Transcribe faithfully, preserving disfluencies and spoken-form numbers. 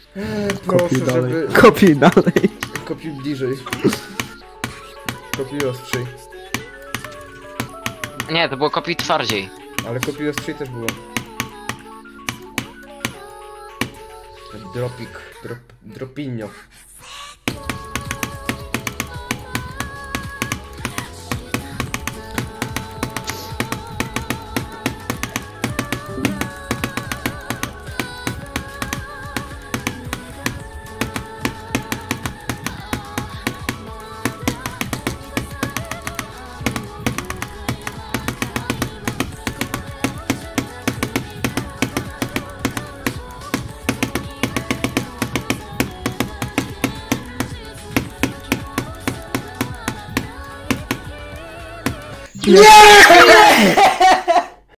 Eee, Kopiuj proszę, dalej. żeby... Kopiuj dalej. Kopiuj bliżej. Kopiuj ostrzej. Nie, to było kopiuj twardziej. Ale kopiuj ostrzej też było. Dropik. Drop, dropinio. Nie!